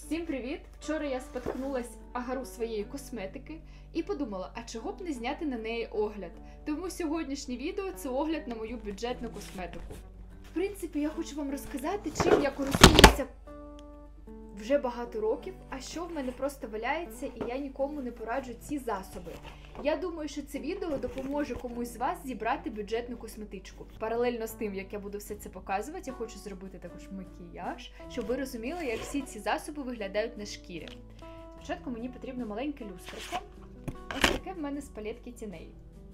Всім привіт! Вчора я споткнулась агару своєї косметики і подумала, а чого б не зняти на неї огляд. Тому сьогоднішнє відео – це огляд на мою бюджетну косметику. В принципі, я хочу вам розказати, чим я користуюся вже багато років, а що в мене просто валяється, і я нікому не пораджу ці засоби. Я думаю, що це відео допоможе комусь з вас зібрати бюджетну косметичку. Паралельно з тим, як я буду все це показувати, я хочу зробити також макіяж, щоб ви розуміли, як всі ці засоби виглядають на шкірі. Спочатку мені потрібно маленьке люстерко. Ось таке в мене з палетки тіней.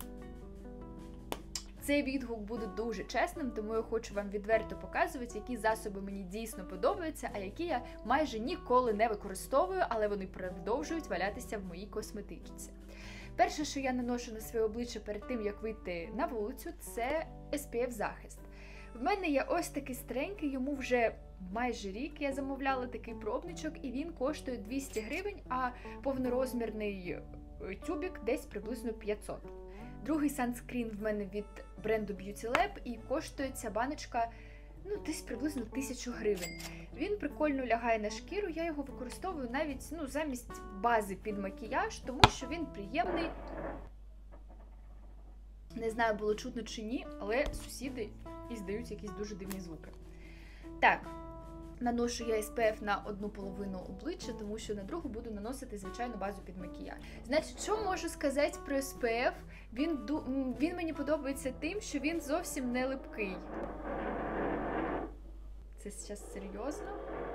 Цей відгук буде дуже чесним, тому я хочу вам відверто показувати, які засоби мені дійсно подобаються, а які я майже ніколи не використовую, але вони продовжують валятися в моїй косметичці. Перше, що я наношу на своє обличчя перед тим, як вийти на вулицю, це SPF захист. В мене є ось такий старенький, йому вже майже рік, я замовляла такий пробничок, і він коштує 200 гривень, а повнорозмірний тюбик десь приблизно 500. Другий санскрін в мене від бренду Beauty Lab, і коштує ця баночка десь приблизно 1000 гривень. Він прикольно лягає на шкіру, я його використовую навіть замість бази під макіяж, тому що він приємний. Не знаю, було чутно чи ні, але сусіди іздають якісь дуже дивні звуки. Так, наношу я SPF на одну половину обличчя, тому що на другу буду наносити звичайну базу під макіяж. Значить, що можу сказати про SPF? Він мені подобається тим, що він зовсім не липкий. Це зараз серйозно?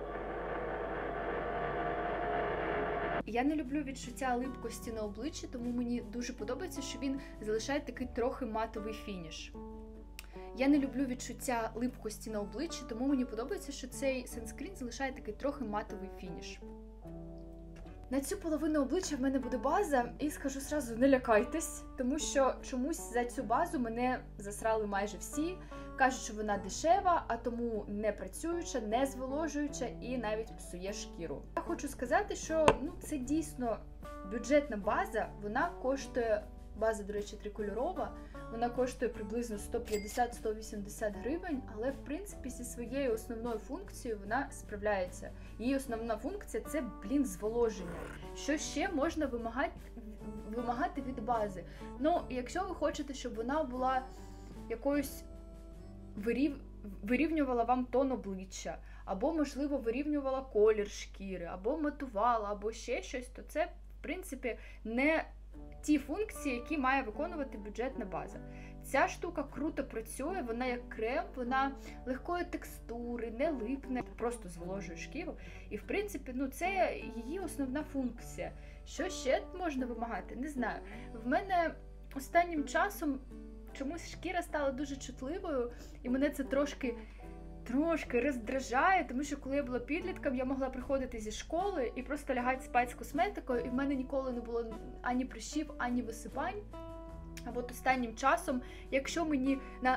Я не люблю відчуття липкості на обличчі, тому мені дуже подобається, що він залишає такий трохи матовий фініш. Я не люблю відчуття липкості на обличчі, тому мені подобається, що цей санскрін залишає такий трохи матовий фініш. На цю половину обличчя в мене буде база, і скажу зразу, не лякайтесь, тому що чомусь за цю базу мене засрали майже всі. Кажуть, що вона дешева, а тому не працююча, не зволожуюча і навіть псує шкіру. Я хочу сказати, що це дійсно бюджетна база, вона коштує, база, до речі, трикольорова, вона коштує приблизно 150-180 гривень, але в принципі зі своєю основною функцією вона справляється. Її основна функція – це, зволоження. Що ще можна вимагати від бази? Якщо ви хочете, щоб вона була якоюсь вирівнювала вам тон обличчя, або, можливо, вирівнювала колір шкіри, або матувала, або ще щось, то це, в принципі, не ті функції, які має виконувати бюджетна база. Ця штука круто працює, вона як крем, вона легкої текстури, не липне, просто зволожує шкіру. І, в принципі, це її основна функція. Що ще можна вимагати? Не знаю. В мене останнім часом чомусь шкіра стала дуже чутливою, і мене це трошки роздражає, тому що коли я була підлітком, я могла приходити зі школи і просто лягати спати з косметикою, і в мене ніколи не було ані прищів, ані висипань. А от останнім часом, якщо мені на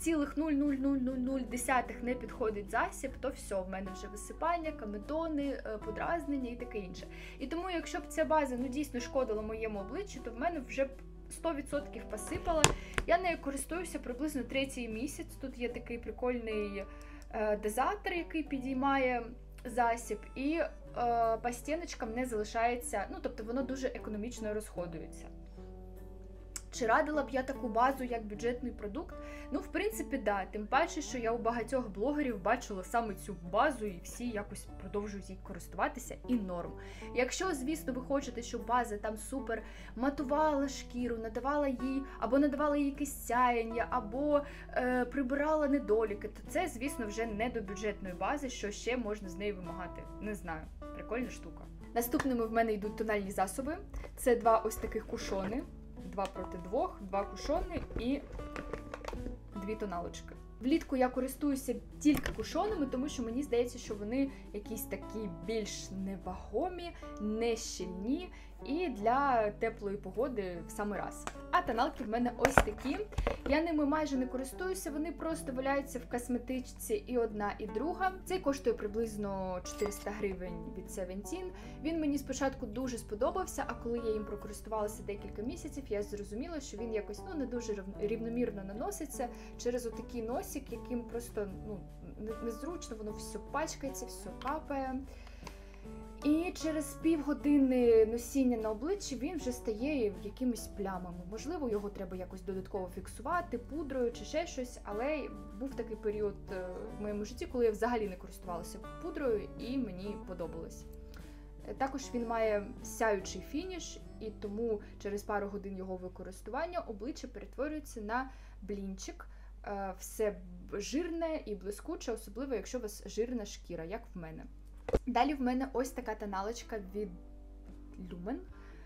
0,00000 не підходить засіб, то все, в мене вже висипання, комедони, подразнення і таке інше. І тому, якщо б ця база дійсно шкодила моєму обличчю, то в мене вже б 100% посипала. Я нею користуюся приблизно 3-й місяць. Тут є такий прикольний дозатор, який підіймає засіб, і по стіночкам не залишається, тобто воно дуже економічно розходується. Чи радила б я таку базу, як бюджетний продукт? В принципі, да. Тим паче, що я у багатьох блогерів бачила саме цю базу, і всі якось продовжують їй користуватися, і норм. Якщо, звісно, ви хочете, щоб база там супер матувала шкіру, надавала їй якесь сяєння, або прибирала недоліки, то це, звісно, вже не до бюджетної бази, що ще можна з неї вимагати. Не знаю, прикольна штука. Наступними в мене йдуть тональні засоби. Це 2 ось таких кушони. 2 проти 2, 2 кушони і 2 тоналочки. Влітку я користуюся тільки кушонами, тому що мені здається, що вони якісь такі більш невагомі, не щільні і для теплої погоди в самий раз. А тоналки в мене ось такі. Я ними майже не користуюся, вони просто валяються в косметичці і одна, і друга. Цей коштує приблизно 400 гривень від Seventeen. Він мені спочатку дуже сподобався, а коли я їм прокористувалася декілька місяців, я зрозуміла, що він якось не дуже рівномірно наноситься через отакий носик, яким просто незручно, воно все пачкається, все капає. І через півгодини носіння на обличчі він вже стає якимись плямами. Можливо, його треба якось додатково фіксувати пудрою чи ще щось, але був такий період в моєму житті, коли я взагалі не користувалася пудрою і мені подобалось. Також він має сяючий фініш, і тому через пару годин його використання обличчя перетворюється на блінчик. Все жирне і блискуче, особливо якщо у вас жирна шкіра, як в мене. Далі в мене ось така тоналочка від Lumen.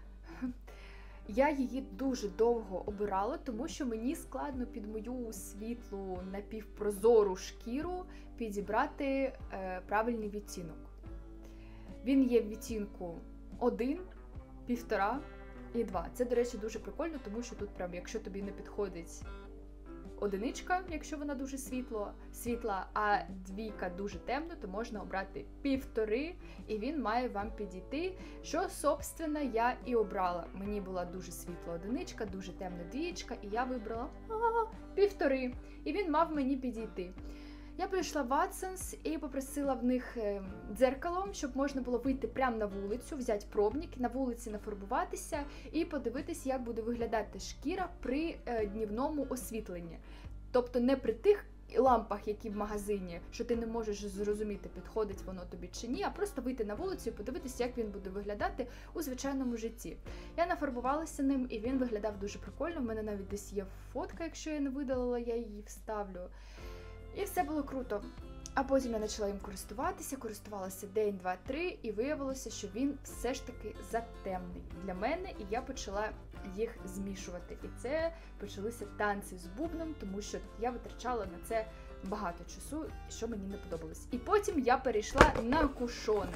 Я її дуже довго обирала, тому що мені складно під мою світлу напівпрозору шкіру підібрати правильний відтінок. Він є в відтінку 1, 1,5 і 2. Це, до речі, дуже прикольно, тому що тут прям, якщо тобі не підходить одиничка, якщо вона дуже світла, а двійка дуже темна, то можна обрати 1,5, і він має вам підійти, що, собственно, я і обрала. Мені була дуже світла одиничка, дуже темна двічка, і я вибрала 1,5, і він мав мені підійти. Я прийшла в Watsons і попросила в них дзеркало, щоб можна було вийти прямо на вулицю, взяти пробник, на вулиці нафарбуватися і подивитися, як буде виглядати шкіра при днівному освітленні. Тобто не при тих лампах, які в магазині, що ти не можеш зрозуміти, підходить воно тобі чи ні, а просто вийти на вулицю і подивитися, як він буде виглядати у звичайному житті. Я нафарбувалася ним, і він виглядав дуже прикольно. У мене навіть десь є фотка, якщо я не видалила, я її вставлю. І все було круто. А потім я почала їм користувалася день, два, три, і виявилося, що він все ж таки затемний для мене, і я почала їх змішувати. І це почалися танці з бубном, тому що я витрачала на це багато часу, що мені не подобалось. І потім я перейшла на кушони.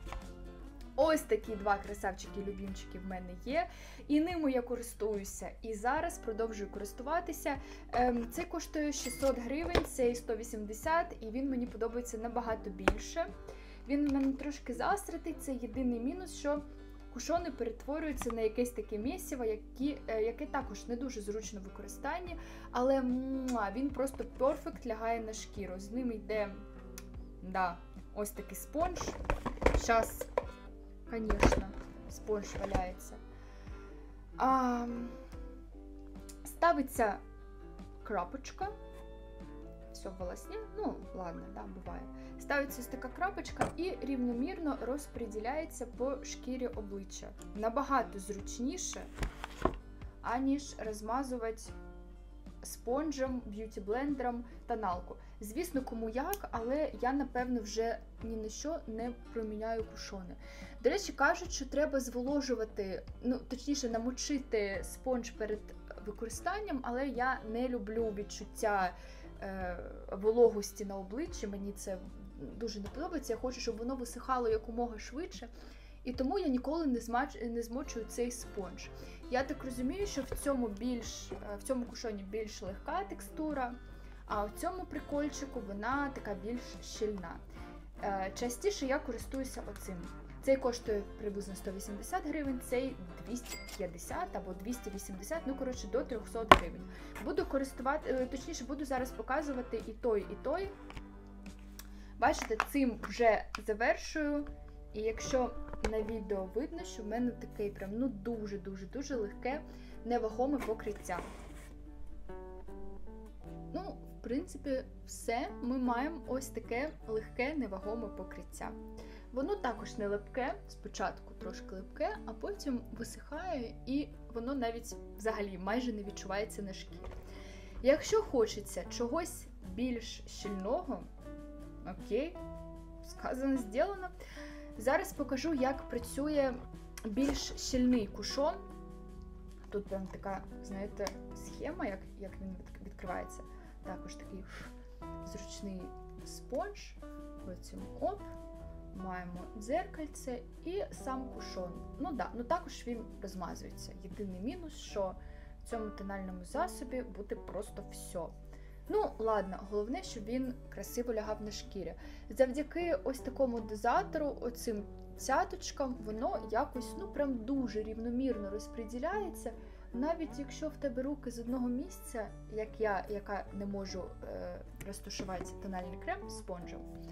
Ось такі два красавчики-любімчики в мене є, і ними я користуюся. І зараз продовжую користуватися. Цей коштує 600 гривень, цей 180, і він мені подобається набагато більше. Він в мене трошки засратий, це єдиний мінус, що кушони перетворюються на якесь таке місиво, яке також не дуже зручно в використанні, але він просто перфект лягає на шкіру. З ним йде, ось такий спонж. Зараз, звісно, спонж валяється. Ставиться крапочка. Все в волосні. Ладно, буває. Ставиться ось така крапочка і рівномірно розподіляється по шкірі обличчя. Набагато зручніше, аніж розмазувати спонжем, б'юті-блендером тоналку. Звісно, кому як, але я, напевно, вже ні на що не проміняю кушони. До речі, кажуть, що треба зволожувати, точніше, намочити спонж перед використанням, але я не люблю відчуття вологості на обличчі, мені це дуже не подобається, я хочу, щоб воно висихало якомога швидше, і тому я ніколи не змочую цей спонж. Я так розумію, що в цьому кушоні більш легка текстура, а в цьому прикольчику вона така більш щільна. Частіше я користуюся оцим. Цей коштує приблизно 180 гривень, цей 250 або 280, до 300 гривень. Буду зараз показувати і той. Бачите, цим вже завершую. І якщо на відео видно, що в мене таке прям дуже-дуже легке, невагоме покриття. В принципі, все. Ми маємо ось таке легке, невагоме покриття. Воно також не липке, спочатку трошки липке, а потім висихає і воно навіть взагалі майже не відчувається на шкірі. Якщо хочеться чогось більш щільного, окей, сказано, зроблено. Зараз покажу, як працює більш щільний кушон. Тут прям така, знаєте, схема, як він відкривається. Також такий зручний спонж. Потім маємо дзеркальце і сам кушон. Також він розмазується. Єдиний мінус, що в цьому тональному засобі буде просто все. Ладно, головне, щоб він красиво лягав на шкірі. Завдяки ось такому дозатору, оцим цяточкам, воно якось, прям дуже рівномірно розподіляється. Навіть якщо в тебе руки з одного місця, як я, яка не можу розташувати тональний крем спонжем,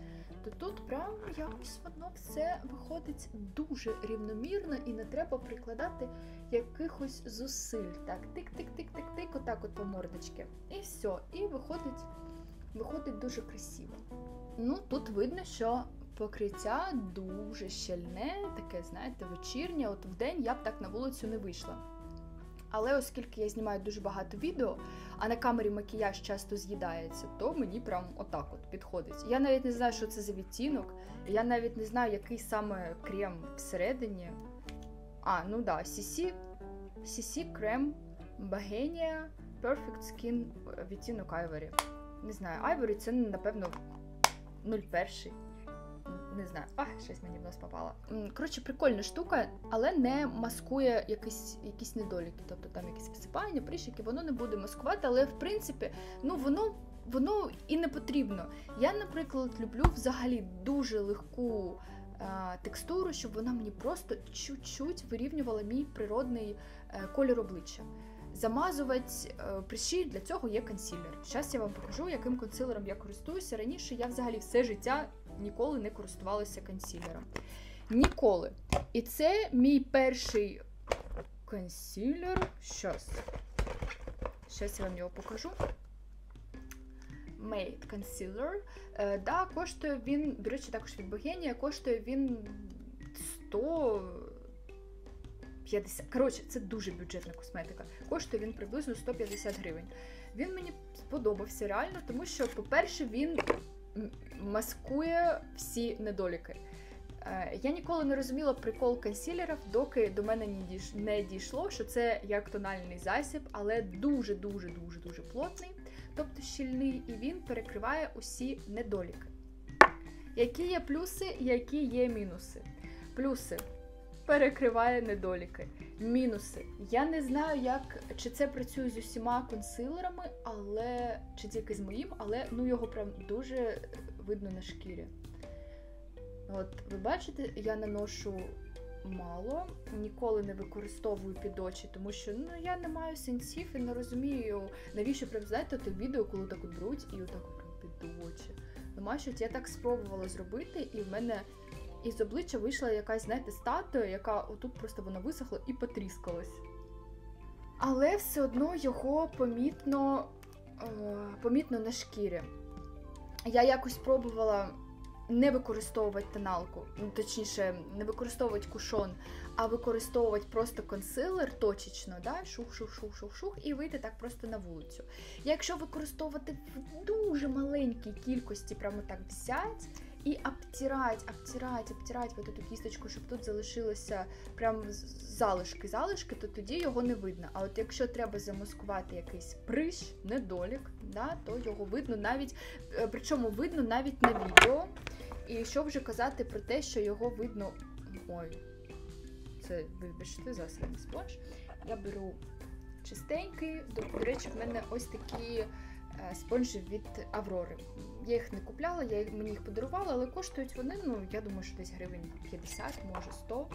то тут прям якось воно все виходить дуже рівномірно і не треба прикладати якихось зусиль. Так, тик-тик-тик-тик-тик, отак от по мордочці. І все, і виходить дуже красиво. Ну, тут видно, що покриття дуже щільне, таке, знаєте, вечірнє. От вдень я б так на вулицю не вийшла. Але оскільки я знімаю дуже багато відео, а на камері макіяж часто з'їдається, то мені прям отак от підходить. Я навіть не знаю, що це за відтінок, я навіть не знаю, який саме крем всередині. Ну да, CC крем Bohenia Perfect Skin відтінок Ivory. Не знаю, Ivory це, напевно, 01. Не знаю, щось мені в нос попало. Коротше, прикольна штука, але не маскує якісь недоліки. Тобто там якісь висипання, прищики, воно не буде маскувати, але в принципі, ну воно і не потрібно. Я, наприклад, люблю взагалі дуже легку текстуру, щоб вона мені просто чуть-чуть вирівнювала мій природний колір обличчя. Замазувати прищі, для цього є консилер. Зараз я вам покажу, яким консилером я користуюся. Раніше я взагалі все життя ніколи не користувалася консилером. Ніколи. І це мій перший консилер. Щас я вам його покажу. Made Concealer. Да, коштує він, до речі, також від Bohenia, коштує він 150. Коротше, це дуже бюджетна косметика. Коштує він приблизно 150 гривень. Він мені сподобався реально, тому що, по-перше, він маскує всі недоліки. Я ніколи не розуміла прикол консилерів, доки до мене не дійшло, що це як тональний засіб, але дуже-дуже-дуже-дуже плотний, тобто щільний, і він перекриває усі недоліки. Які є плюси, які є мінуси? Плюси – перекриває недоліки. Мінуси. Я не знаю, чи це працює з усіма консилерами, чи тільки з моїм, але його прям дуже видно на шкірі. От, ви бачите, я наношу мало, ніколи не використовую під очі, тому що я не маю сенсів і не розумію, навіщо прям, знаєте, те відео, коли так от беруть і отак от під очі. Бачите, я так спробувала зробити, і в мене із обличчя вийшла якась, знаєте, статуя, яка отут просто вона висохла і потріскалась. Але все одно його помітно на шкірі. Я якось пробувала не використовувати тоналку, точніше, не використовувати кушон, а використовувати просто консилер точечно, да? Шух, і вийти так просто на вулицю. Якщо використовувати в дуже маленькій кількості, прямо так взяти і обтирати вот эту кісточку, щоб тут залишилося прям залишки, то тоді його не видно. А от якщо треба замаскувати якийсь прищ, недолік, да, то його видно навіть, причому видно навіть на відео. І що вже казати про те, що його видно... Ой, це, вибачте, засраний спонж. Я беру чистенький, до речі, в мене ось такі спонжі від Аврори. Я їх не купляла, мені їх подарували, але коштують вони, я думаю, що десь гривень 50, може 100.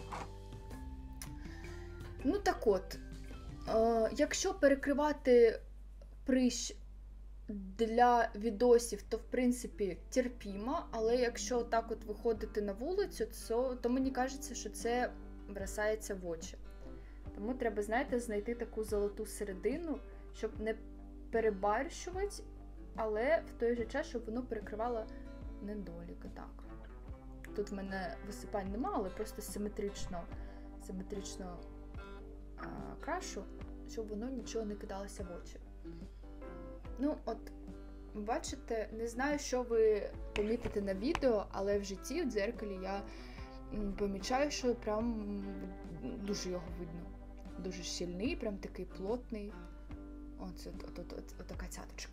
Так от, якщо перекривати прищ для відосів, то, в принципі, терпімо, але якщо так от виходити на вулицю, то мені кажеться, що це бросається в очі. Тому треба, знаєте, знайти таку золоту середину, щоб не перебарщувати, але в той же час, щоб воно перекривало недоліки. Так. Тут в мене висипань нема, але просто симетрично крашу, щоб воно нічого не кидалося в очі. От, бачите, не знаю, що ви помітите на відео, але в житті, в дзеркалі, я помічаю, що прям дуже його видно. Дуже щільний, прям такий плотний. Отака цяточка.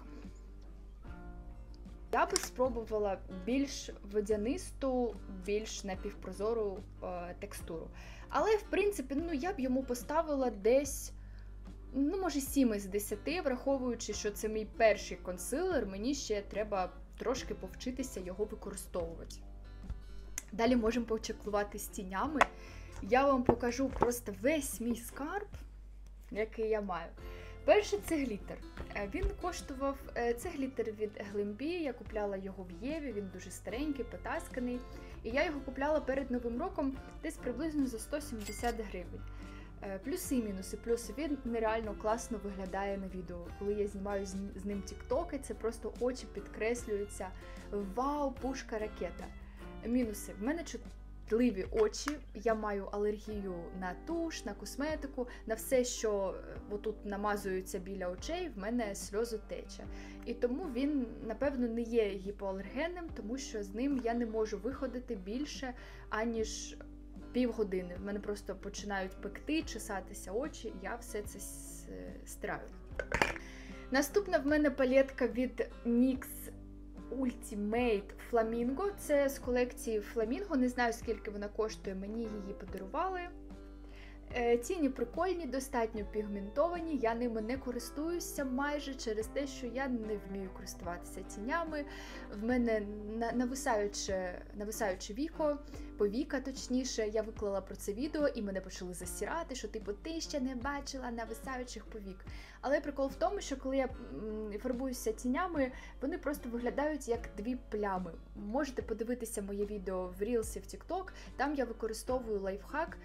Я би спробувала більш водянисту, більш напівпрозору текстуру. Але, в принципі, я б йому поставила десь, може 7 із 10, враховуючи, що це мій перший консилер, мені ще треба трошки повчитися його використовувати. Далі можемо почеклувати з тінями. Я вам покажу просто весь мій скарб, який я маю. Перший це глітер. Він коштував, це глітер від Glambi, я купляла його в Єві, він дуже старенький, потасканий. І я його купляла перед Новим роком десь приблизно за 170 гривень. Плюси і мінуси. Плюси, він нереально класно виглядає на відео. Коли я знімаю з ним тіктоки, це просто очі підкреслюються. Вау, пушка, ракета. Мінуси. В мене чутливі очі, я маю алергію на туш, на косметику, на все, що отут намазується біля очей, в мене сльозотеча. І тому він, напевно, не є гіпоалергенним, тому що з ним я не можу виходити більше, аніж півгодини. В мене просто починають пекти, чесатися очі, я все це стираю. Наступна в мене палетка від NYX Ultimate Flamingo. Це з колекції Flamingo, не знаю скільки вона коштує, мені її подарували. Тіні прикольні, достатньо пігментовані, я ними не користуюся майже через те, що я не вмію користуватися тінями. В мене нависаюче віко, повіка точніше, я виклала про це відео і мене почали засірати, що типу ти ще не бачила нависаючих повік. Але прикол в тому, що коли я фарбуюся тінями, вони просто виглядають як дві плями. Можете подивитися моє відео в Reels і в TikTok, там я використовую лайфхак,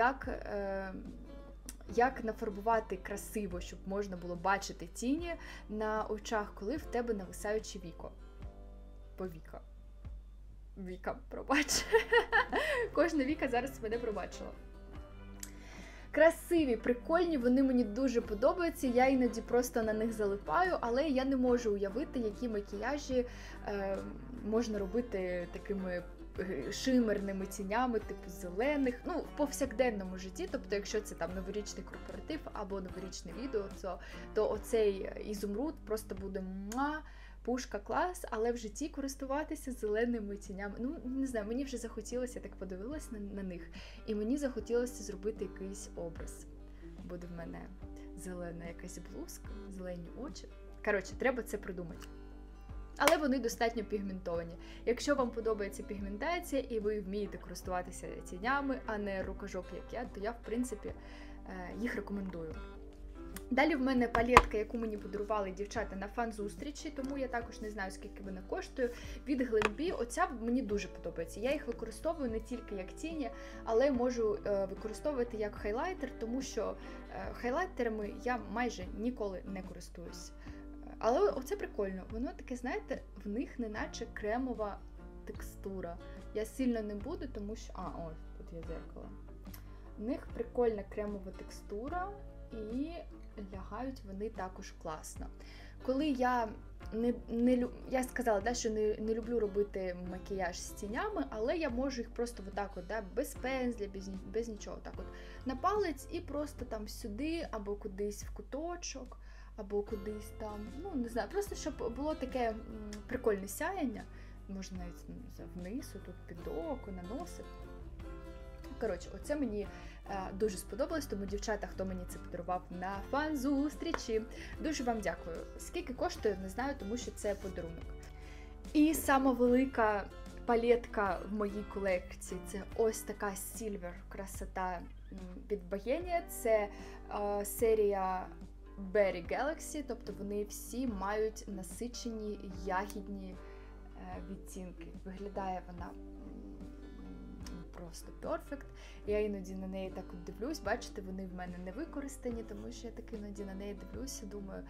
як нафарбувати красиво, щоб можна було бачити тіні на очах, коли в тебе нависаюче віко. Повіка. Віка, пробач. Кожна Віка зараз мене пробачила. Красиві, прикольні, вони мені дуже подобаються, я іноді просто на них залипаю, але я не можу уявити, які макіяжі можна робити такими шимерними тінями, типу зелених, ну, в повсякденному житті, тобто, якщо це там новорічний корпоратив або новорічне відео, то оцей ізумруд просто буде пушка, клас, але в житті користуватися зеленими тінями, ну, не знаю, мені вже захотілося, я так подивилась на них, і мені захотілося зробити якийсь образ. Буде в мене зелена якась блузка, зелені очі. Коротше, треба це придумати. Але вони достатньо пігментовані. Якщо вам подобається пігментація і ви вмієте користуватися тінями, а не рукожоп, як я, то я, в принципі, їх рекомендую. Далі в мене палетка, яку мені подарували дівчата на фан-зустрічі, тому я також не знаю, скільки вона коштує. Від Glambi, оця мені дуже подобається. Я їх використовую не тільки як тіні, але можу використовувати як хайлайтер, тому що хайлайтерами я майже ніколи не користуюсь. Але оце прикольно, воно таке, знаєте, в них неначе кремова текстура. Я сильно не буду, тому що... ось, тут є дзеркало. В них прикольна кремова текстура і лягають вони також класно. Коли я я сказала, да, що не люблю робити макіяж з тінями, але я можу їх просто отак от, да, без пензля, без нічого, так от, на палець і просто там сюди, або кудись в куточок, або кудись там, ну, не знаю, просто щоб було таке прикольне сяєння, можна навіть вниз, тут під око, на носик. Коротше, оце мені дуже сподобалось, тому, дівчата, хто мені це подарував на фан-зустрічі, дуже вам дякую. Скільки коштує, не знаю, тому що це подарунок. І сама велика палетка в моїй колекції, це ось така Silver красота від Bohenia, це серія Berry Galaxy, тобто вони всі мають насичені ягідні відтінки. Виглядає вона просто перфект. Я іноді на неї так от дивлюсь, бачите, вони в мене не використані, тому що я так іноді на неї дивлюся, думаю,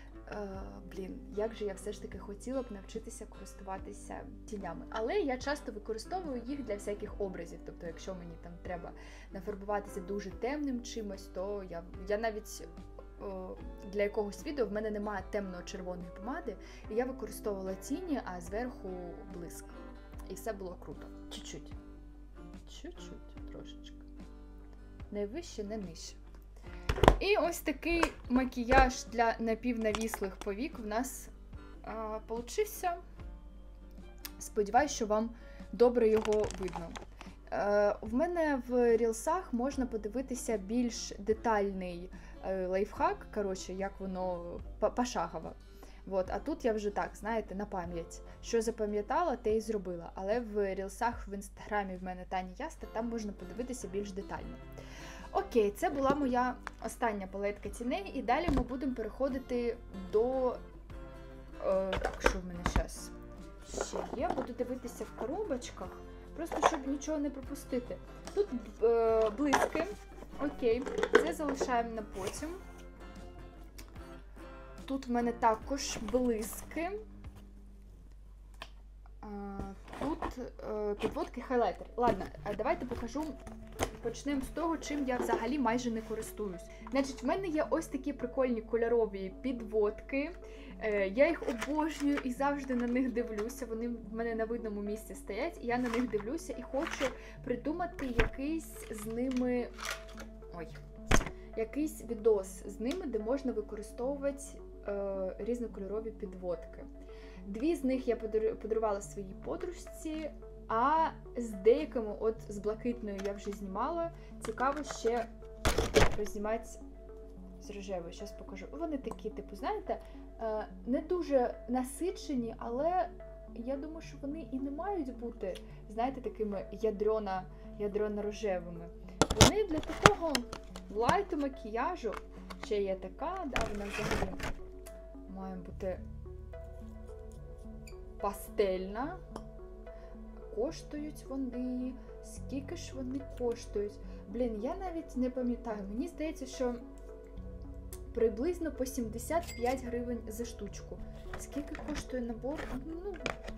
як же я все ж таки хотіла б навчитися користуватися тінями. Але я часто використовую їх для всяких образів, тобто якщо мені там треба нафарбуватися дуже темним чимось, то я навіть для якогось відео в мене немає темно-червоної помади, і я використовувала тіні, а зверху блиск. І все було круто. Чуть-чуть, трошечки. Не вище, не нижче. І ось такий макіяж для напівнавіслих повік в нас получився. Сподіваюсь, що вам добре його видно. В мене в рілсах можна подивитися більш детальний лайфхак, коротше, як воно пошагово. Вот. А тут я вже так, знаєте, на пам'ять. Що запам'ятала, те і зробила. Але в рілсах в інстаграмі в мене Таня Яста, там можна подивитися більш детально. Окей, це була моя остання палетка тіней, і далі ми будемо переходити до... Так, що в мене зараз ще є? Буду дивитися в коробочках, просто щоб нічого не пропустити. Тут блиски. Окей, це залишаємо на потім. Тут в мене також блиски. Тут підводки, хайлайтер. Ладно, давайте покажу. Почнемо з того, чим я взагалі майже не користуюсь. Значить, в мене є ось такі прикольні кольорові підводки. Я їх обожнюю і завжди на них дивлюся. Вони в мене на видному місці стоять, і я на них дивлюся і хочу придумати якийсь з ними... якийсь відос з ними, де можна використовувати різнокольорові підводки. 2 з них я подарувала своїй подружці, а з деякими, от з блакитною я вже знімала. Цікаво ще рознімати з рожевою. Зараз покажу. Вони такі, типу, знаєте, не дуже насичені, але я думаю, що вони і не мають бути, знаєте, такими ядрено-рожевими. Вони для такого лайту макіяжу, ще є така, да, вона взагалі має бути пастельна. Коштують вони, скільки ж вони коштують? Блін, я навіть не пам'ятаю. Мені здається, що приблизно по 75 гривень за штучку. Скільки коштує набор? Ну,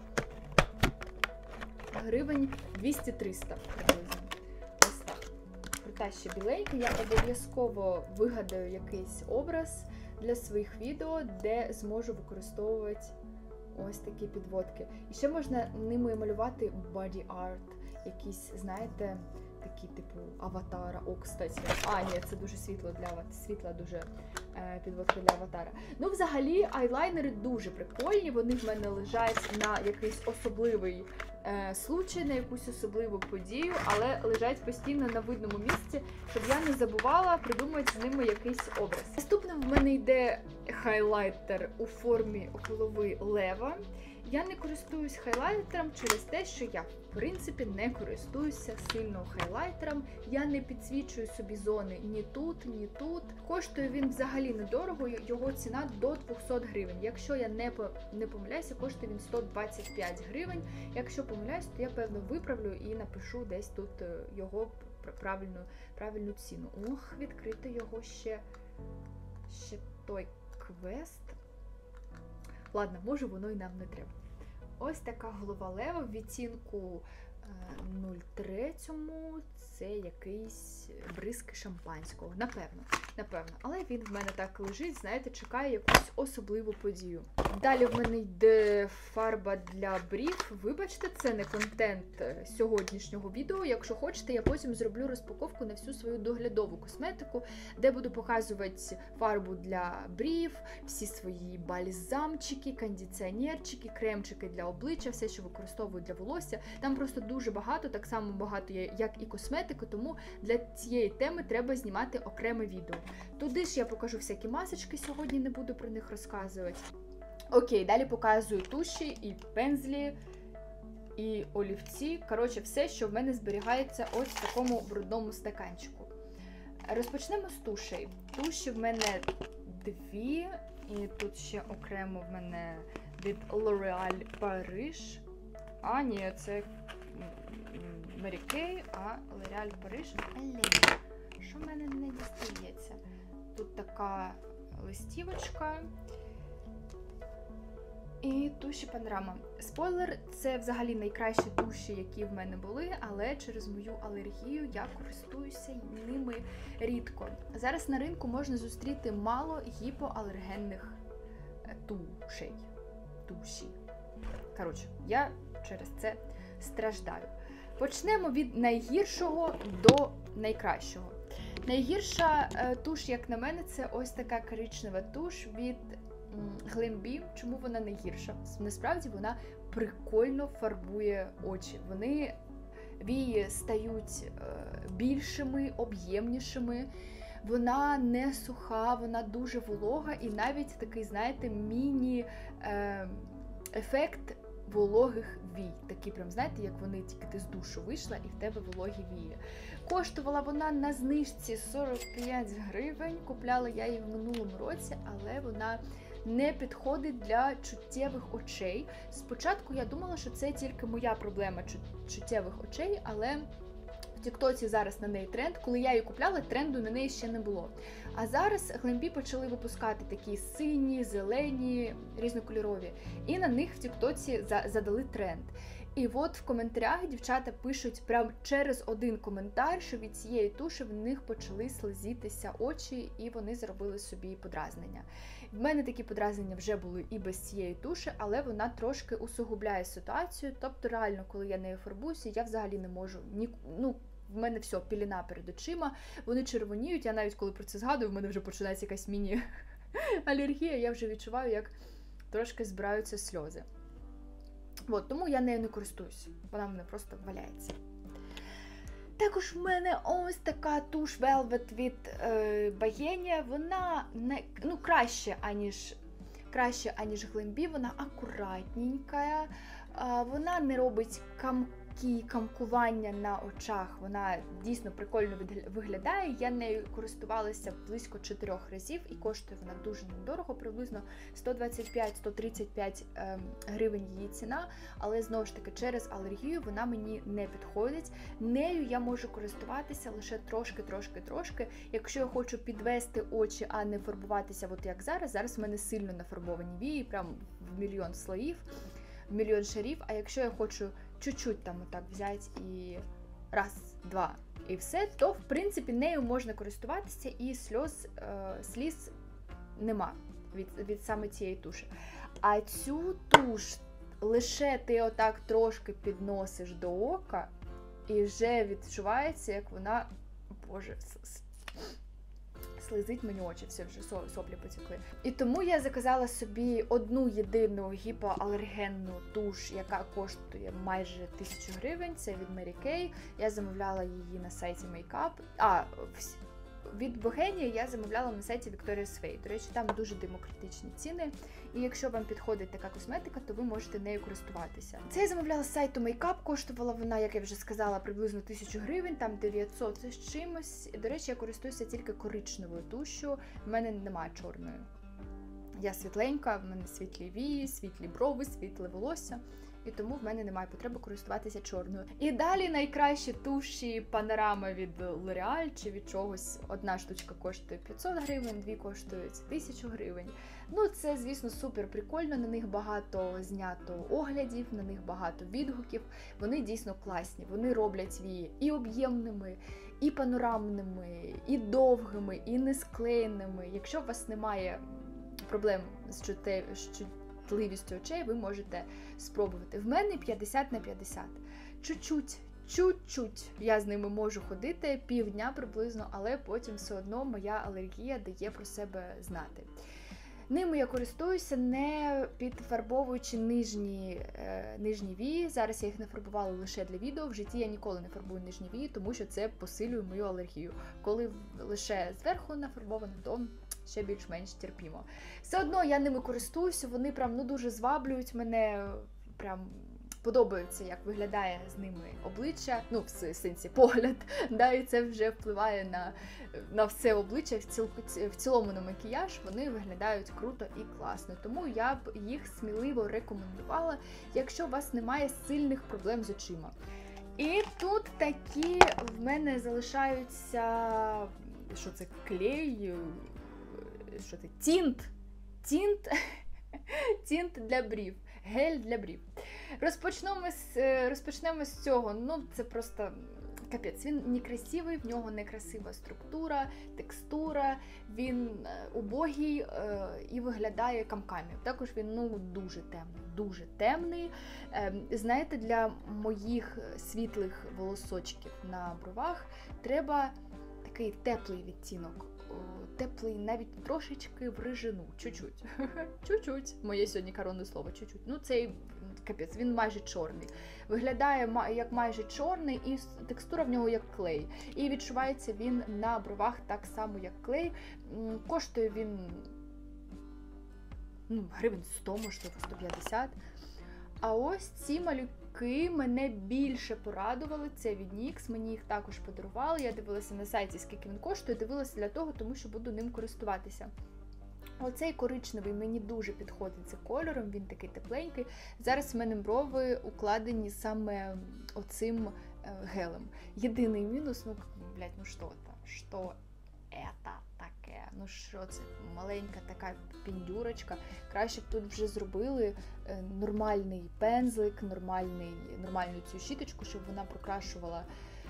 гривень 200-300 приблизно. Ось так. Крута ще біленька. Я обов'язково вигадаю якийсь образ для своїх відео, де зможу використовувати ось такі підводки. І ще можна ними малювати body art, якісь, знаєте, такі типу аватара. О, кстати. Ні, це дуже світла дуже підводка для аватара. Ну, взагалі, айлайнери дуже прикольні, вони в мене лежать на якийсь особливий случай, на якусь особливу подію, але лежать постійно на видному місці, щоб я не забувала придумати з ними якийсь образ. Наступним в мене йде хайлайтер у формі голови лева. Я не користуюсь хайлайтером через те, що я, в принципі, не користуюся сильно хайлайтером. Я не підсвічую собі зони ні тут, ні тут. Коштує він взагалі недорого, його ціна до 200 гривень. Якщо я не помиляюся, коштує він 125 гривень. Якщо помиляюсь, то я, певно, виправлю і напишу десь тут його правильну ціну. Ох, відкрити його ще той квест. Ладно, може воно і нам не треба. Ось така голова лева в відтінку 03. Це якийсь бризки шампанського. Напевно. Але він в мене так лежить, знаєте, чекає якусь особливу подію. Далі в мене йде фарба для брів. Вибачте, це не контент сьогоднішнього відео. Якщо хочете, я потім зроблю розпаковку на всю свою доглядову косметику, де буду показувати фарбу для брів, всі свої бальзамчики, кондиціонерчики, кремчики для обличчя, все, що використовую для волосся. Там просто дуже багато, так само багато, як і косметики, тому для цієї теми треба знімати окреме відео. Туди ж я покажу всякі масочки, сьогодні не буду про них розказувати. Окей, далі показую туші і пензлі, і олівці. Коротше, все, що в мене зберігається ось в такому брудному стаканчику. Розпочнемо з тушей. Туші в мене 2, і тут ще окремо в мене від L'Oréal Paris. Ні, це Mary Kay, а L'Oréal Paris. Що в мене не дістається? Тут така листівочка. І туші Панорама. Спойлер, це взагалі найкращі туші, які в мене були, але через мою алергію я користуюся ними рідко. Зараз на ринку можна зустріти мало гіпоалергенних туші. Коротше, я через це страждаю. Почнемо від найгіршого до найкращого. Найгірша туш, як на мене, це ось така коричнева туш від Glambi. Чому вона найгірша? Насправді вона прикольно фарбує очі. Вії стають більшими, об'ємнішими. Вона не суха, вона дуже волога і навіть такий, знаєте, міні-ефект вологих вій. Такі прям, знаєте, як вони тільки ти з душу вийшла і в тебе вологі вії. Коштувала вона на знижці 45 гривень. Купляла я її в минулому році, але вона не підходить для чуттєвих очей. Спочатку я думала, що це тільки моя проблема чуттєвих очей, але в Тіктоці зараз на неї тренд. Коли я її купляла, тренду на неї ще не було. А зараз Glambi почали випускати такі сині, зелені, різнокольорові. І на них в Тіктоці задали тренд. І от в коментарях дівчата пишуть прям через один коментар, що від цієї туші в них почали слизітися очі, і вони зробили собі подразнення. В мене такі подразнення вже були і без цієї туші, але вона трошки усугубляє ситуацію. Тобто реально, коли я нею фарбуюся, я взагалі не можу, в мене все, піліна перед очима, вони червоніють, я навіть коли про це згадую, в мене вже починається якась міні-алергія, я вже відчуваю, як трошки збираються сльози. Тому я нею не користуюсь, вона в мене просто валяється. Також в мене ось така туш Velvet від Bohenia, вона краще, аніж Glambi, вона акуратненька, вона не робить камкування на очах, вона дійсно прикольно виглядає. Я нею користувалася близько 4 разів і коштує вона дуже недорого, приблизно 125-135 гривень її ціна, але знову ж таки через алергію вона мені не підходить. Нею я можу користуватися лише трошки. Якщо я хочу підвести очі, а не фарбуватися от як зараз. Зараз в мене сильно нафарбовані вії, прям в мільйон слоїв, в мільйон шарів, а якщо я хочу чуть-чуть там отак взяти і раз, два і все, то в принципі нею можна користуватися і сліз нема від саме цієї туші. А цю туш лише ти отак трошки підносиш до ока і вже відчувається, як вона, боже, слизить мені очі, все, вже соплі потекли. І тому я заказала собі одну єдину гіпоалергенну туш, яка коштує майже 1000 гривень, це від Mary Kay. Я замовляла її на сайті Makeup. Від Bohenia я замовляла на сайті Victoria's Way. До речі, там дуже демократичні ціни. І якщо вам підходить така косметика, то ви можете нею користуватися. Це я замовляла з сайту Makeup, коштувала вона, як я вже сказала, приблизно 1000 гривень, там 900 з чимось. І, до речі, я користуюся тільки коричневою тушю, в мене немає чорної. Я світленька, в мене світлі вії, світлі брови, світле волосся. І тому в мене немає потреби користуватися чорною. І далі найкращі туші Панорама від L'Oreal чи від чогось. Одна штучка коштує 500 гривень, дві коштують 1000 гривень. Це, звісно, супер прикольно, на них багато знято оглядів, на них багато відгуків. Вони дійсно класні, вони роблять вії і об'ємними, і панорамними, і довгими, і несклеєними. Якщо у вас немає проблем з чутливістю очей, ви можете спробувати. В мене 50/50. Чуть-чуть я з ними можу ходити півдня приблизно, але потім все одно моя алергія дає про себе знати. Ними я користуюся, не підфарбовуючи нижні вії. Зараз я їх нафарбувала лише для відео. В житті я ніколи не фарбую нижні вії, тому що це посилює мою алергію. Коли лише зверху нафарбовано, то ще більш-менш терпімо. Все одно я ними користуюся, вони прям дуже зваблюють мене, прям подобається, як виглядає з ними обличчя, в сенсі погляд, і це вже впливає на все обличчя, в цілому на макіяж, вони виглядають круто і класно. Тому я б їх сміливо рекомендувала, якщо у вас немає сильних проблем з очима. І тут такі в мене залишаються, що це, клей, що це, тінт для брів. Гель для брів. Розпочнемо з цього. Це просто капець. Він некрасивий, в нього некрасива структура, текстура, він убогий і виглядає камками. Також він дуже темний. Знаєте, для моїх світлих волосочків на бровах треба такий теплий відтінок. Теплий, навіть трошечки в рижину, чуть-чуть. Чуть-чуть. Моє сьогодні коронне слово, чуть-чуть. Цей капець, він майже чорний. Виглядає як майже чорний, і текстура в нього як клей. І відчувається він на бровах так само, як клей. Коштує він гривень 100, можливо, 150. А ось ці малюки мене більше порадували. Це від NYX, мені їх також подарували. Я дивилася на сайті, скільки він коштує, дивилася для того, тому що буду ним користуватися. Оцей коричневий мені дуже підходить за кольором, він такий тепленький. Зараз в мене брови укладені саме оцим гелем. Єдиний мінус, ну що це таке? Ну що це? Маленька така піндюрочка. Краще б тут вже зробили нормальний пензлик, нормальну цю щіточку, щоб вона прокрашувала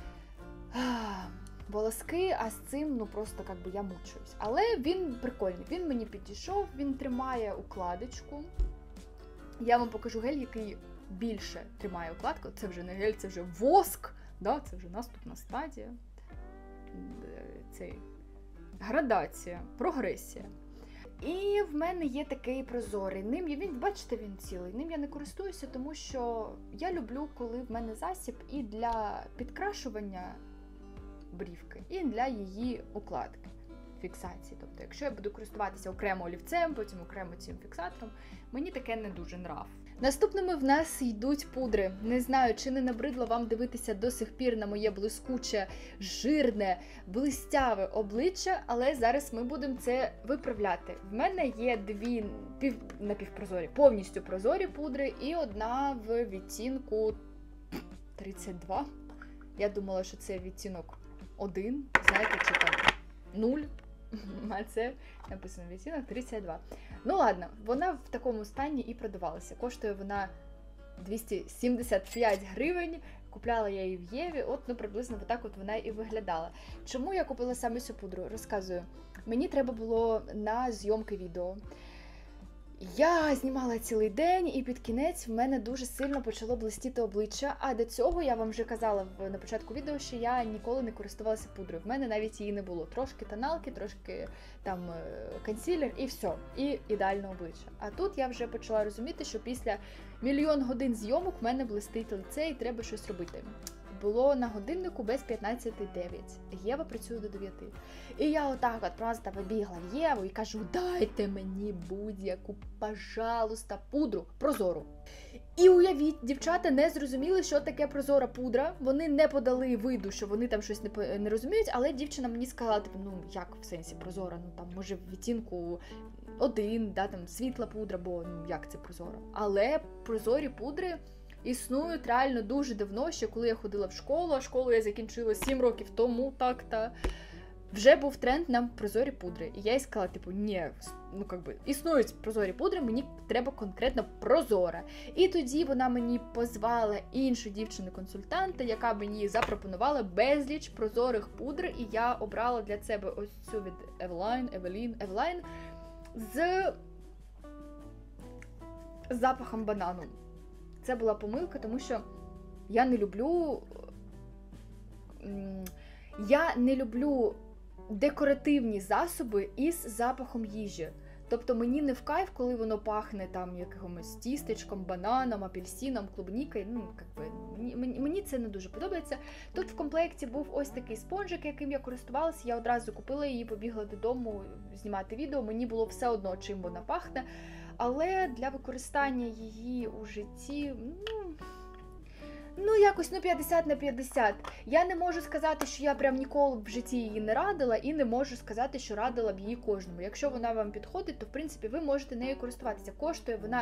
волоски, а з цим, просто я мучуюсь. Але він прикольний, він мені підійшов, він тримає укладочку. Я вам покажу гель, який більше тримає укладку. Це вже не гель, це вже воск, да? Це вже наступна стадія. Це градація, прогресія. І в мене є такий прозорий. Бачите, він цілий. Ним я не користуюся, тому що я люблю, коли в мене засіб і для підкрашування брівки, і для її укладки, фіксації. Тобто, якщо я буду користуватися окремо олівцем, потім окремо цим фіксатором, мені таке не дуже нрав. Наступними в нас йдуть пудри. Не знаю, чи не набридло вам дивитися до сих пір на моє блискуче, жирне, блистяве обличчя, але зараз ми будемо це виправляти. В мене є дві напівпрозорі, повністю прозорі пудри і одна в відтінку 32. Я думала, що це відтінок 1, знаєте, чи там 0, а це написано відтінок 32. Ну ладно, вона в такому стані і продавалася. Коштує вона 275 гривень, купляла я її в Єві, приблизно так вона і виглядала. Чому я купила саме цю пудру? Розказую. Мені треба було на зйомки відео. Я знімала цілий день, і під кінець в мене дуже сильно почало блистіти обличчя, а до цього я вам вже казала на початку відео, що я ніколи не користувалася пудрою. В мене навіть її не було. Трошки тоналки, трошки там консилер і все, і ідеальне обличчя. А тут я вже почала розуміти, що після мільйон годин зйомок в мене блистить лице і треба щось робити. Було на годиннику без 15:09. Єва працює до 9. І я просто побігла в Єву і кажу: дайте мені будь-яку, пожалуйста, пудру прозору. І уявіть, дівчата не зрозуміли, що таке прозора пудра. Вони не подали виду, що вони там щось не розуміють, але дівчина мені сказала, як в сенсі прозора, може в відтінку 1, там світла пудра, бо як це прозора. Але прозорі пудри існують реально дуже давно, ще коли я ходила в школу, а школу я закінчила 7 років тому, вже був тренд на прозорі пудри. І я їй сказала, ні, існують прозорі пудри, мені треба конкретно прозора. І тоді вона мені позвала іншу дівчину-консультанта, яка мені запропонувала безліч прозорих пудр, і я обрала для себе ось цю від Eveline з запахом банану. Це була помилка, тому що я не люблю декоративні засоби із запахом їжі. Тобто мені не в кайф, коли воно пахне там якимось тістечком, бананом, апельсином, клубнікою. Мені це не дуже подобається. Тут в комплекті був ось такий спонжик, яким я користувалася. Я одразу купила її, побігла додому знімати відео. Мені було все одно, чим вона пахне. Але для використання її у житті, якось 50/50. Я не можу сказати, що я прям ніколи в житті її не радила, і не можу сказати, що радила б її кожному. Якщо вона вам підходить, то, в принципі, ви можете нею користуватися. Коштує вона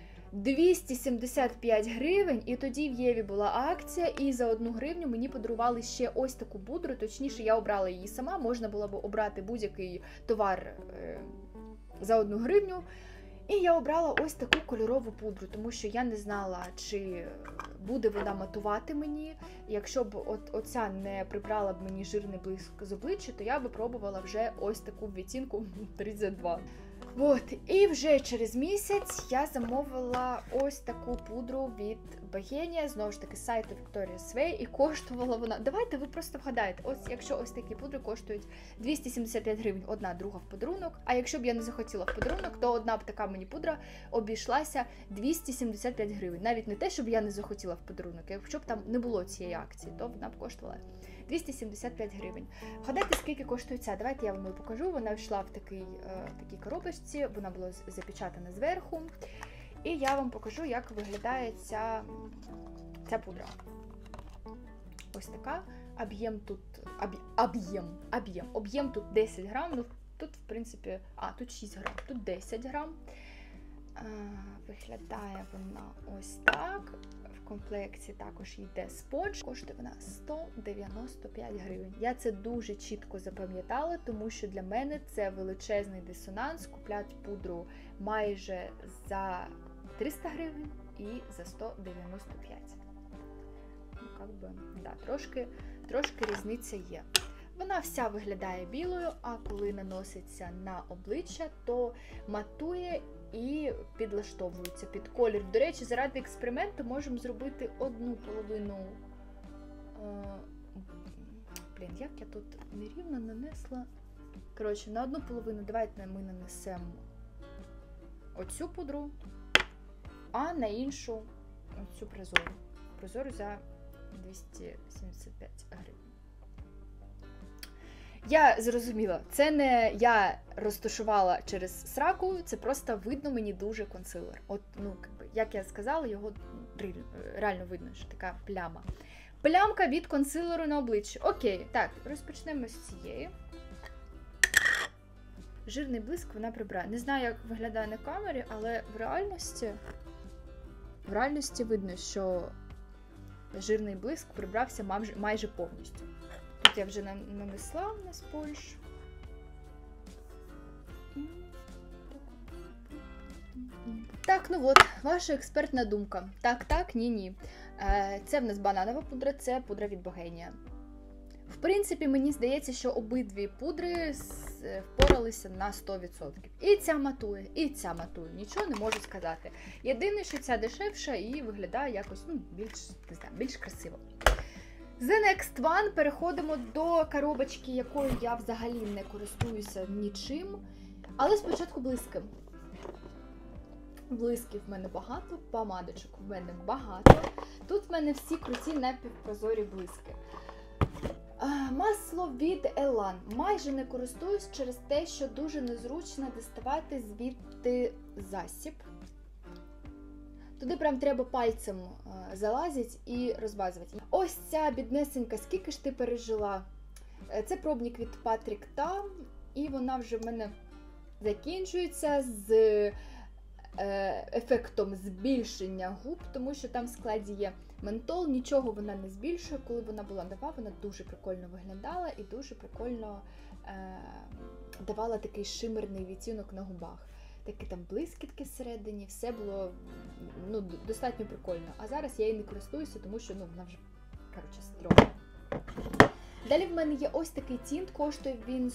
275 гривень, і тоді в Єві була акція, і за 1 гривню мені подарували ще ось таку пудру, точніше, я обрала її сама, можна було б обрати будь-який товар за 1 гривню. І я обрала ось таку кольорову пудру, тому що я не знала, чи буде вона матувати мені. Якщо б оця не прибрала б мені жирний блиск з обличчя, то я б пробувала вже ось таку відтінку 32. І вже через місяць я замовила ось таку пудру від Bohenia, знову ж таки, з сайту Victoria's Way, і коштувала вона, давайте ви просто вгадаєте, якщо ось такі пудри коштують 275 гривень, одна, друга в подарунок, а якщо б я не захотіла в подарунок, то одна б така мені пудра обійшлася 275 гривень. Навіть не те, щоб я не захотіла в подарунок, якщо б там не було цієї акції, то вона б коштувала 275 гривень. Вгадайте, скільки коштує ця? Давайте я вам її покажу. Вона йшла в такій коробочці, вона була запечатана зверху. І я вам покажу, як виглядає ця пудра. Ось така. Об'єм тут 10 грам, ну тут, в принципі, тут 6 грам, тут 10 грам. Виглядає вона ось так. В комплекті також йде спонж. Коштує вона 195 гривень. Я це дуже чітко запам'ятала, тому що для мене це величезний дисонанс. Купляти пудру майже за 300 гривень і за 195. Трошки різниця є. Вона вся виглядає білою, а коли наноситься на обличчя, то матує і підлаштовується під колір. До речі, заради експерименту можемо зробити одну половину. Як я тут нерівно нанесла. Коротше, на одну половину давайте ми нанесемо оцю пудру, а на іншу оцю прозору. Прозору за 275 гривень. Я зрозуміла, це не я розташувала через сраку, це просто видно мені дуже консилер. От, як я сказала, його реально видно, що така пляма. Плямка від консилеру на обличчі. Окей, так, розпочнемо з цієї. Жирний блиск вона прибирає. Не знаю, як виглядає на камері, але в реальності видно, що жирний блиск прибрався майже повністю. Тут я вже нанесла на спонж. Так, ну от, ваша експертна думка. Так, ні. Це в нас бананова пудра, це пудра від Богенія. В принципі, мені здається, що обидві пудри впоралися на 100%. І ця матує, нічого не можу сказати. Єдине, що ця дешевша і виглядає якось, більш красиво. The Next One. Переходимо до коробочки, якою я взагалі не користуюся нічим. Але спочатку блиски. Блисків в мене багато, помадочок в мене багато. Тут в мене всі круті напівпрозорі блиски. Масло від Elan. Майже не користуюсь через те, що дуже незручно діставати звідти засіб. Туди прям треба пальцем залазити і розмазувати. Ось ця біднесенька, скільки ж ти пережила. Це пробник від Patrick Ta, і вона вже в мене закінчується з ефектом збільшення губ, тому що там в складі є ментол, нічого вона не збільшує. Коли вона була нова, вона дуже прикольно виглядала і дуже прикольно давала такий шимерний відтінок на губах. Такі там блискітки всередині, все було достатньо прикольно. А зараз я її не користуюся, тому що вона вже, стрьомна. Далі в мене є ось такий тінт, коштує він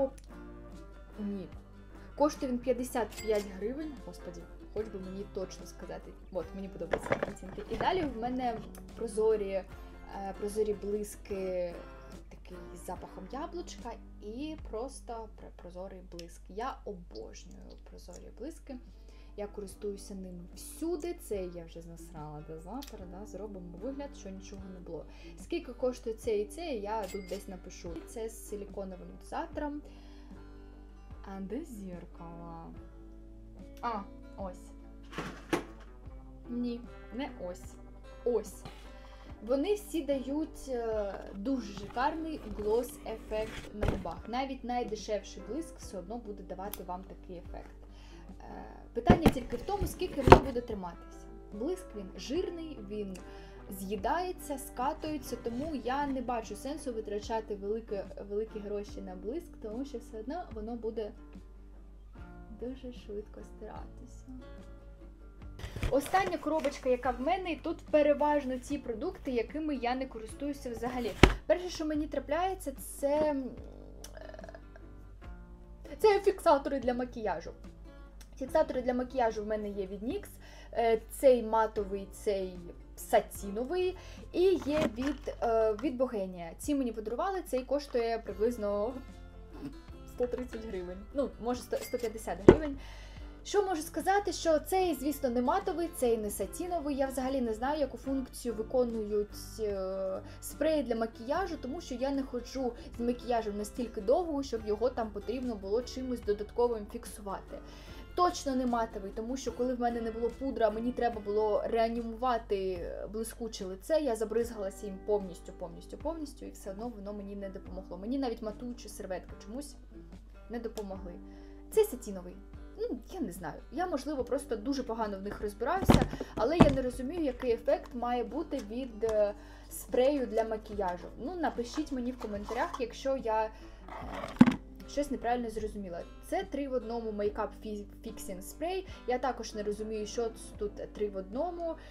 55 гривень. Господи, хоч би мені точно сказати. От, мені подобаються такі тінти. І далі в мене прозорі блиски, такий з запахом яблучка і просто прозорий блиск. Я обожнюю прозорі блиски. Я користуюся ними всюди. Це я вже знасрала дозатор, зробимо вигляд, що нічого не було. Скільки коштує це і це, я тут десь напишу. Це з силіконовим дозатором. А де зеркало? Ось. Ні, не ось. Ось. Вони всі дають дуже шикарний глос-ефект на губах. Навіть найдешевший блиск все одно буде давати вам такий ефект. Питання тільки в тому, скільки він буде триматися. Блиск, він жирний, він з'їдається, скатується, тому я не бачу сенсу витрачати великі гроші на блиск, тому що все одно воно буде дуже швидко стиратися. Остання коробочка, яка в мене, і тут переважно ті продукти, якими я не користуюся взагалі. Перше, що мені трапляється, це фіксатори для макіяжу. Фіксатори для макіяжу в мене є від NYX, цей матовий, цей сатіновий, і є від Богенія. Ці мені подарували, цей коштує приблизно 130 гривень, може 150 гривень. Що можу сказати, що цей, звісно, не матовий, цей не сатіновий. Я взагалі не знаю, яку функцію виконують спреї для макіяжу, тому що я не ходжу з макіяжем настільки довго, щоб його там потрібно було чимось додатковим фіксувати. точно не матовий, тому що коли в мене не було пудра, мені треба було реанімувати блискуче лице, я забризгалася їм повністю, і все одно воно мені не допомогло. Мені навіть матуючі серветки чомусь не допомогли. Це сатіновий. Я не знаю. Я, можливо, просто дуже погано в них розбираюся, але я не розумію, який ефект має бути від спрею для макіяжу. Напишіть мені в коментарях, якщо я щось неправильно зрозуміла. Це 3 в 1 Makeup Fixing Spray. Я також не розумію, що тут 3 в 1.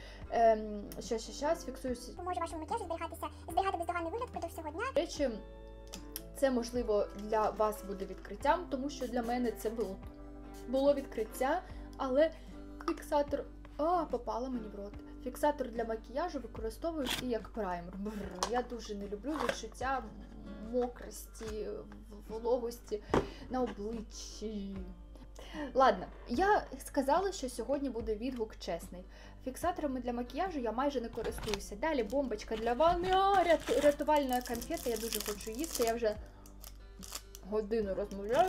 Щас, фіксуюся. Поможе вашому макіяжу зберігати бездоганний вигляд впродовж всього дня. До речі, це, можливо, для вас буде відкриттям, тому що для мене це було відкриття, але фіксатор... попала мені в рот. Фіксатор для макіяжу використовують і як праймер. Я дуже не люблю відчуття мокрості, вологості на обличчі. Ладно, я сказала, що сьогодні буде відгук чесний. Фіксаторами для макіяжу я майже не користуюся. Далі бомбочка для ванни. Рятувальна конфета, я дуже хочу їсти. Я вже годину розмовляю.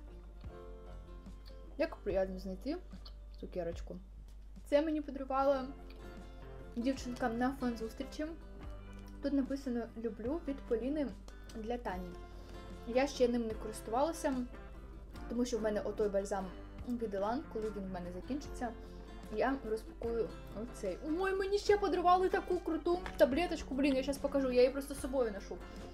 Як приємно знайти цукерочку. Це мені подарувала дівчинка на фан-зустрічі. Тут написано «Люблю» від Поліни для Тані. Я ще ним не користувалася, тому що в мене отой бальзам від Елан, коли він в мене закінчиться, я розпакую оцей. Ой, мені ще подарували таку круту таблеточку. Я зараз покажу, я її просто з собою ношу.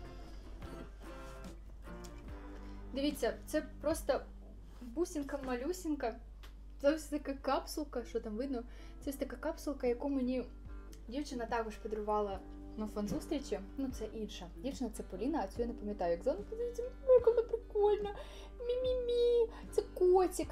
Дивіться, це просто бусинка-малюсінька. Це ось така капсулка, що там видно? Це ось така капсулка, яку мені дівчина також подарувала на фан-зустрічі. Це інша. Дівчина це Поліна, а цю я не пам'ятаю, як звати. Подивіться, яка вона прикольна. Мі-мі-мі, це котик.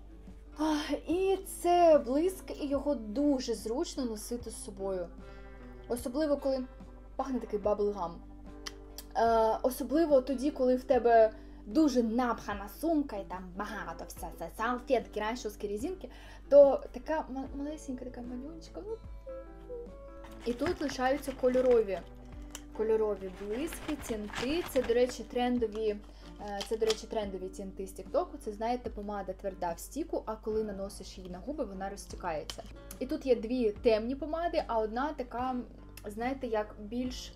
І це блиск, і його дуже зручно носити з собою. Особливо, коли пахне такий баблгам. Особливо тоді, коли в тебе дуже напхана сумка, і там багато все, це салфетки, раншовські резинки, то така малесенька, така малюнечка. І тут лишаються кольорові блиски, тінти. Це, до речі, трендові тінти з тіктоку. Це, знаєте, помада тверда в стіку, а коли наносиш її на губи, вона розтікається. І тут є 2 темні помади, а одна така, знаєте, як більш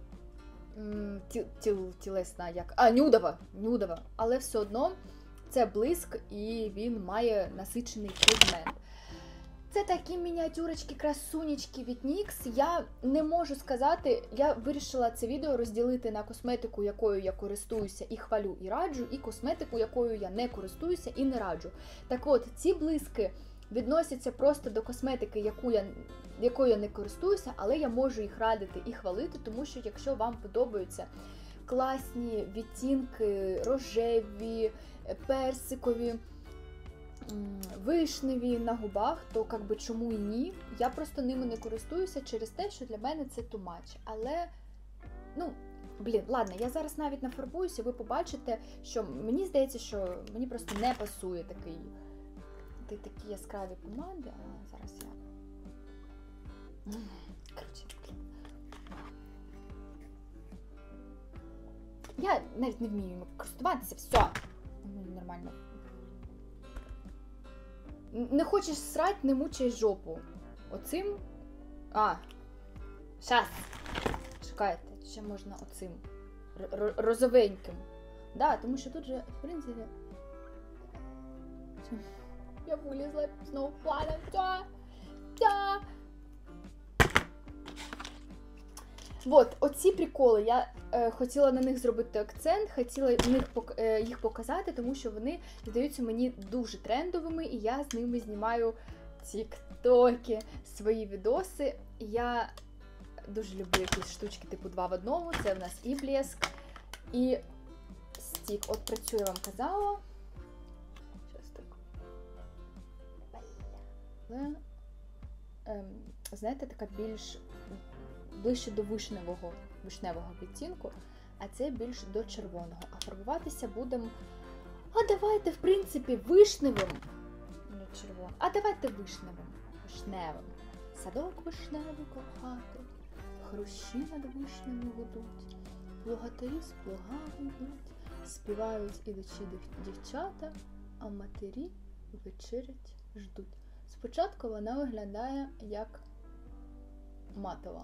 тілесна, нюдова. Але все одно це блиск, і він має насичений пігмент. Це такі мініатюрочки, красунечки від NYX. Я не можу сказати, я вирішила це відео розділити на косметику, якою я користуюся і хвалю, і раджу, і косметику, якою я не користуюся і не раджу. Так от, ці блиски відносяться просто до косметики, якою я не користуюся, але я можу їх радити і хвалити, тому що якщо вам подобаються класні відтінки, рожеві, персикові, вишневі на губах, то чому і ні. Я просто ними не користуюся через те, що для мене це too much. Але, ладно, я зараз навіть нафарбуюся, ви побачите, що мені здається, що мені просто не пасує такі яскраві помади. А зараз я... Я навіть не вмію користуватися, все. Нормально. Не хочеш срать, не мучай жопу. Оцим... Щас. Чекайте, ще можна оцим. Розовеньким. Да, тому що тут же, в принципі... Я вилізла знову планом. Вот, оці приколи, я хотіла на них зробити акцент, хотіла їх показати, тому що вони здаються мені дуже трендовими, і я з ними знімаю тіктоки, свої відоси. Я дуже люблю якісь штучки типу 2 в 1, це в нас і блеск, і стік. От про цю я вам казала. Щас так. Знаєте, така більш... ближче до вишневого відтінку, а це більш до червоного. А фарбуватися будемо... давайте, в принципі, вишневим. Не червоним. давайте вишневим. Садок вишневий кохати, хрущі над вишнями гудуть, плугатарі з плугами йдуть, співають ідучі дівчата, а матері вечерять, ждуть. Спочатку вона виглядає як матова.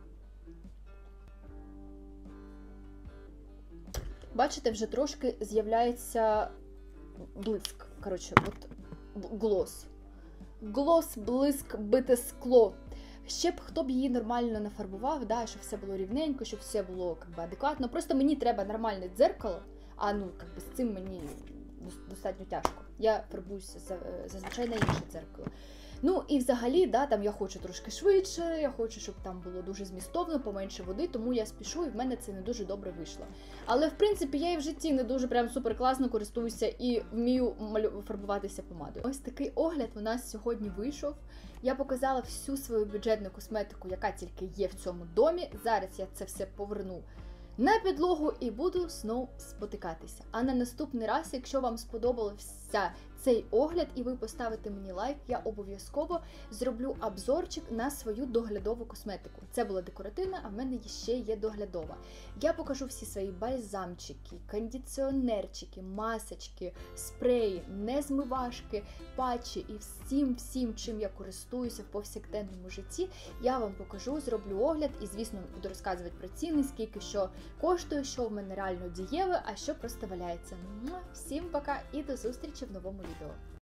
Бачите, вже трошки з'являється блиск. Коротше, от глос. Глос, блиск, бите скло. Ще б хто б її нормально нафарбував, да, щоб все було рівненько, щоб все було адекватно. Просто мені треба нормальне дзеркало, а з цим мені достатньо тяжко. Я фарбуюся зазвичай на інше дзеркало. Ну і взагалі, да, там я хочу трошки швидше, я хочу, щоб там було дуже змістовно, поменше води, тому я спішу, і в мене це не дуже добре вийшло. Але, в принципі, я і в житті не дуже прям супер класно користуюся і вмію фарбуватися помадою. Ось такий огляд у нас сьогодні вийшов. Я показала всю свою бюджетну косметику, яка тільки є в цьому домі. Зараз я це все поверну на підлогу і буду знову спотикатися. А на наступний раз, якщо вам сподобався цей огляд і ви поставите мені лайк, я обов'язково зроблю обзорчик на свою доглядову косметику. Це була декоративна, а в мене ще є доглядова. Я покажу всі свої бальзамчики, кондиціонерчики, масочки, спреї, незмивашки, патчі і всім, чим я користуюся в повсякденному житті, я вам покажу, зроблю огляд і, звісно, буду розказувати про ціни, скільки що коштує, що в мене реально дієве, а що просто валяється. Всім пока і до зустрічі в новому відео.